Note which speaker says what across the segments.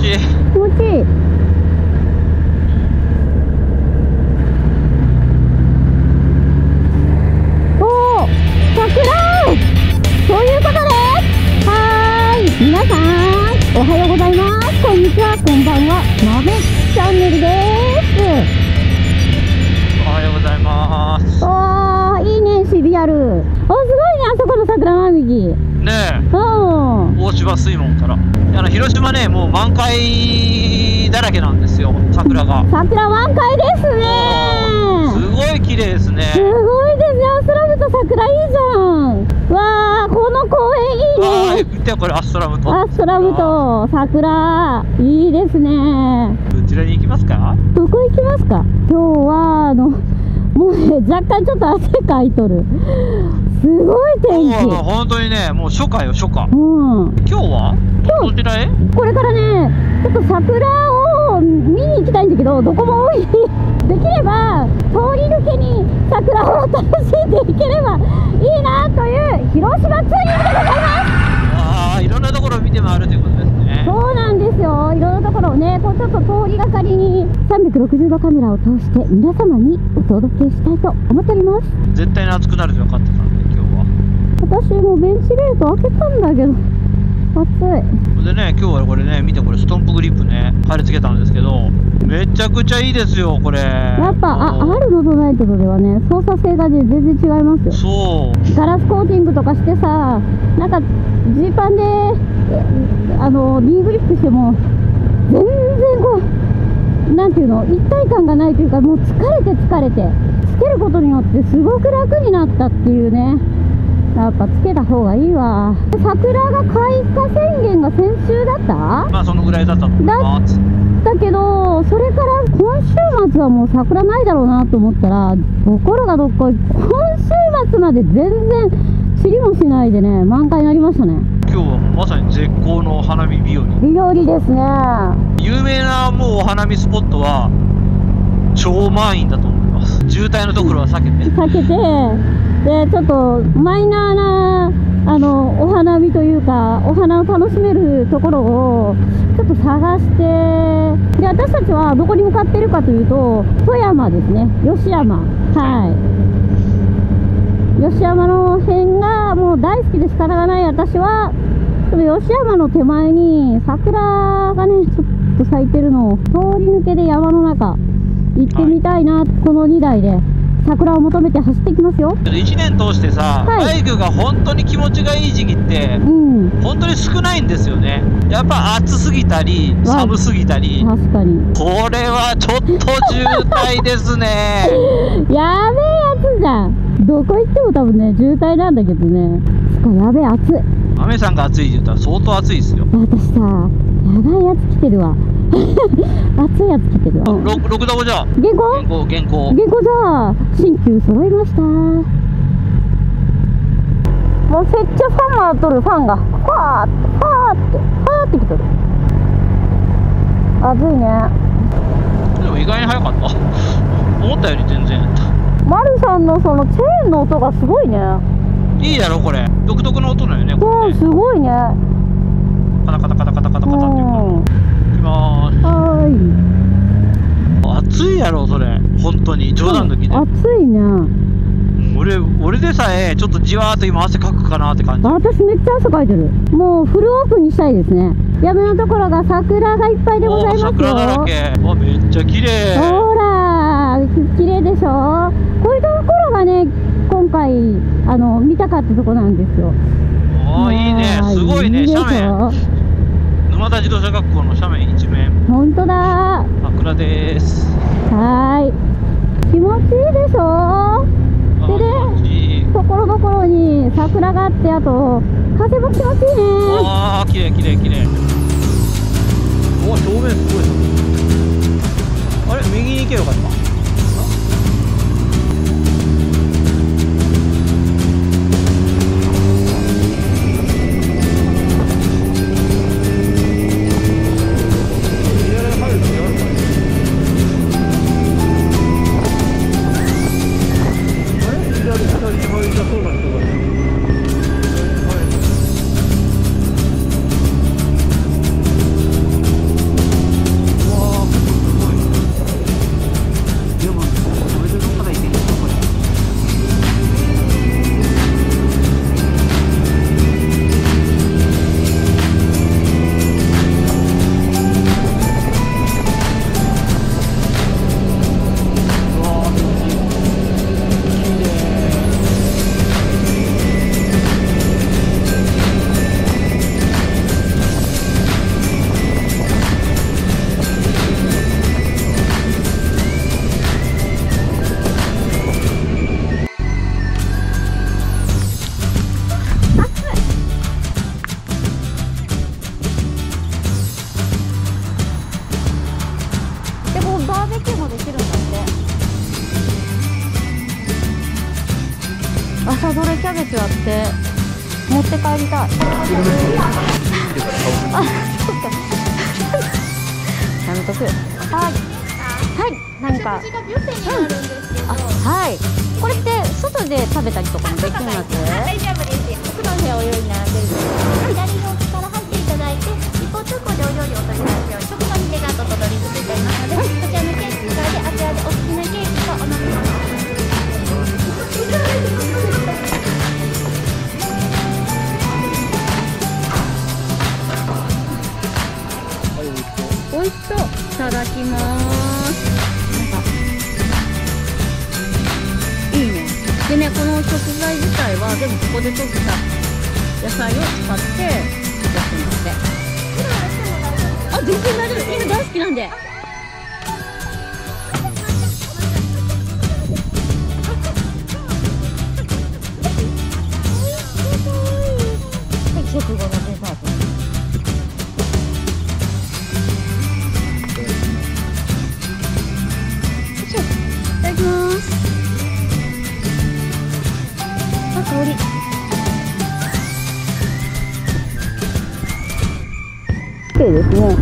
Speaker 1: ちいい。
Speaker 2: 気持ちいい。おー、桜。ということで、皆さんおはようございます。こんにちは、こんばんは。豆チャンネルです。
Speaker 1: おはようございます。
Speaker 2: おー、いいね、シビアル。お、すごいね、あそこの桜並木。
Speaker 1: ねえ、
Speaker 2: うん。
Speaker 1: 大芝水門から広島ね、もう満開だらけなんですよ、桜が。
Speaker 2: 桜満開ですね。
Speaker 1: すごい綺麗ですね。
Speaker 2: すごいですね。アストラムと桜いいじゃん。わあ、この公園いいね。
Speaker 1: 見て、これアストラムと。
Speaker 2: アストラムと桜いいですね。
Speaker 1: どちらに行きますか？
Speaker 2: どこ行きますか？今日はもうね、若干ちょっと汗かいとる。すごい天気。
Speaker 1: 本当にね、もう初夏よ、初夏。
Speaker 2: うん。
Speaker 1: 今日はどちらへ？
Speaker 2: これからね、ちょっと桜を見に行きたいんだけど、どこも多い。できれば通り抜けに桜を楽しんでいければいいなという広島ツーリングでございます。
Speaker 1: ああ、いろんなところを見て回るということですね。
Speaker 2: そうなんですよ。いろんなところをね、こうちょっと通りがかりに360度カメラを通して皆様にお届けしたいと思っております。
Speaker 1: 絶対に暑くなると分かってたんで、今日は。
Speaker 2: 私もベンチレート開けたんだけど暑い。
Speaker 1: でね、今日はこれね、見て、これストンプグリップね、貼り付けたんですけど、めちゃくちゃいいですよ、これ。
Speaker 2: やっぱRのとないとではね、操作性がね、全然違いますよ。
Speaker 1: そう。
Speaker 2: ガラスコーティングとかしてさ、なんかジーパンでリーグリップしても全然こうなんていうの、一体感がないというか、もう疲れてつけることによってすごく楽になったっていうね。やっぱつけた方がいいわ。桜が開花宣言が先週だった？
Speaker 1: まあそのぐらいだったと思います。
Speaker 2: だけど、それから今週末はもう桜ないだろうなと思ったら、ところがどっこい、今週末まで全然知りもしないでね、満開になりましたね。
Speaker 1: 今日はまさに絶好のお花見日和。
Speaker 2: 日和ですね。
Speaker 1: 有名なもうお花見スポットは超満員だと思います。渋滞のところは避けて。で、ちょっとマイナーなお花見というか、お花を楽しめるところをちょっと探して、で、私たちはどこに向かっているかというと、富山ですね、吉山。はい。吉山の辺がもう大好きで仕方がない私は、その吉山の手前に桜がね、ちょっと咲いてるのを通り抜けで山の中行ってみたいな、この2台で。桜を求めて走っていきますよ。1年通してさ、バイクが本当に気持ちがいい時期って、本当に少ないんですよね。やっぱ暑すぎたり寒すぎたり。確かにこれはちょっと渋滞ですね。
Speaker 2: やべえやつじゃん。どこ行っても多分ね、渋滞なんだけどね。やべえ、暑い。
Speaker 1: 豆さんが暑いって言ったら相当暑いですよ。
Speaker 2: 私さ、やばいやつ来てるわ。暑いやつ来てるわ。
Speaker 1: 6ダボじゃあ。
Speaker 2: 原稿じゃあ、新旧揃いました。もうめっちゃファンがとる、ファンが。ファーって来とる。暑いね。
Speaker 1: でも意外に早かった。思ったより全然やった。
Speaker 2: マルさんのそのチェーンの音がすごいね。
Speaker 1: いいやろこれ。独特の音だよね。
Speaker 2: そう、すごいね。
Speaker 1: カタカタカタカタカタカタっていうか。行きまーす。暑いやろそれ。本当に冗談抜きで。
Speaker 2: 暑いね。
Speaker 1: 俺でさえちょっとじわーっと今汗かくかなって感じ。
Speaker 2: 私めっちゃ汗かいてる。もうフルオープンにしたいですね。やめのところが桜がいっぱいでございますよ。
Speaker 1: 桜だらけ。めっちゃ綺麗。
Speaker 2: ほら綺麗でしょ。こういうところがね、今回見たかったとこなんですよ。
Speaker 1: いいね、すごいね。斜面、沼田自動車学校の斜面一面。
Speaker 2: 本当だ。
Speaker 1: 桜です。
Speaker 2: 気持ちいいでしょ。でね、ところどころに桜があって、あと風も気持ちいいね。
Speaker 1: 綺麗綺麗綺麗。正面すごいな。あれ、右に行けばよかった。
Speaker 2: ベキューもできるんだって。朝どれキャベツあって持って帰りたい。あ、そっか。やめとく。はい。はい。何か。
Speaker 3: 食事がビュッフェになるんですけど、
Speaker 2: はい。これって外で食べたりとかもできます？
Speaker 3: 大丈夫です。奥の部屋お料理並んでるんですけど、左の奥から入っていただいて、一方通行でお料理をお取りますように、食後にデザートとドリンクついておりますので、こちらのケーキからであちらでお好きなケーキとお飲み物。
Speaker 2: 美味しそう。いただきます。なんかいいね。でね、この食材自体は全部ここで採った野菜を使ってやってるので。あ、全然大丈夫。犬大好きなんで。はい、食後のデザート。いただきます。あ、香り。綺麗ですね。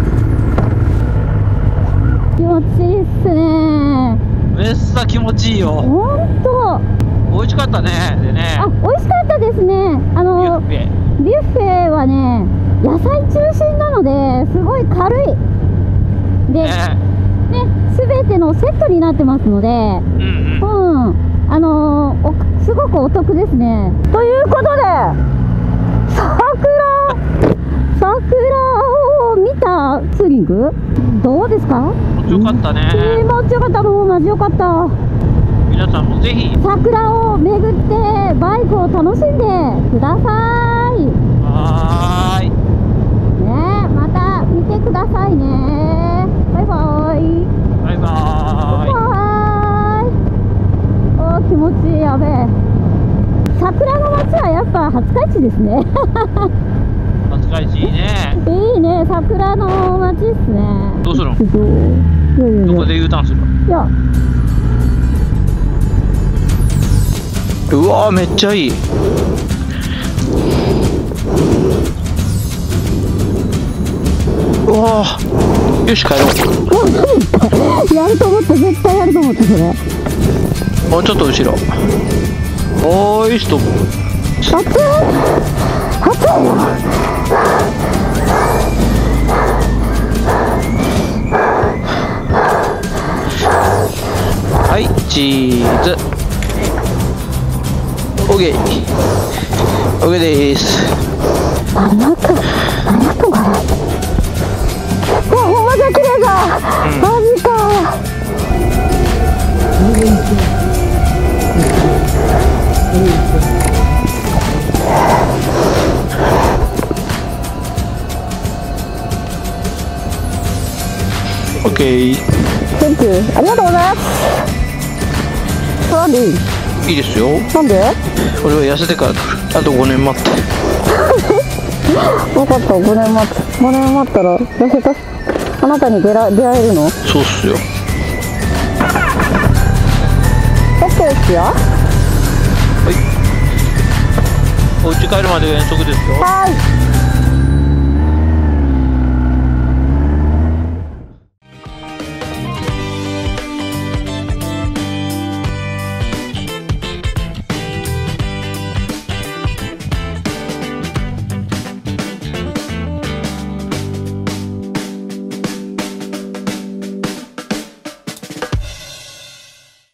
Speaker 2: 気持ちいいっすね。
Speaker 1: めっさ気持ちいいよ。
Speaker 2: ほんと。
Speaker 1: 美味しかったね。でね。
Speaker 2: あ、美味しかったですね。
Speaker 1: ビュッフェ。
Speaker 2: ビュッフェはね、野菜中心なので、すごい軽い。で、ね、すべてのセットになってますので、すごくお得ですね。ということで、桜を見たツーリングどうですか？
Speaker 1: 気持ちよかったね。
Speaker 2: 気持ちよかった。もうマジよかった。
Speaker 1: 皆さんもぜひ
Speaker 2: 桜を巡ってバイクを楽しんでください。
Speaker 1: はーい。
Speaker 2: ね、また見てくださいね。バイバイ。
Speaker 1: バイバーイ。
Speaker 2: おー、気持ちいい。やべえ。桜の街はやっぱ廿日市ですね。
Speaker 1: 懐かしいね。
Speaker 2: いいね、桜の街っすね。
Speaker 1: どうするの？
Speaker 2: ど
Speaker 1: どこで U ターンするの？
Speaker 2: いや、
Speaker 1: うわーめっちゃいい。うわー、よし帰ろう。
Speaker 2: やると思った、絶対やると思った、それ。
Speaker 1: もうちょっと後ろ。おーい、ストップ。はい、チーズ。オッケー。オッケーです。
Speaker 2: 何やったこれ。うわ、ほんまじゃ綺麗だ。マジか。
Speaker 1: オッケー。
Speaker 2: センキュー。ありがとうございます。なんでいい？
Speaker 1: いいですよ。
Speaker 2: なんで？
Speaker 1: 俺は痩せてから来る。あと5年待って。
Speaker 2: 分かった、5年待つ。5年待ったら痩せたあなたに出会えるの？
Speaker 1: そうっすよ。
Speaker 2: OK ですよ。
Speaker 1: はい。お家帰るまで遠足ですよ。
Speaker 2: はい。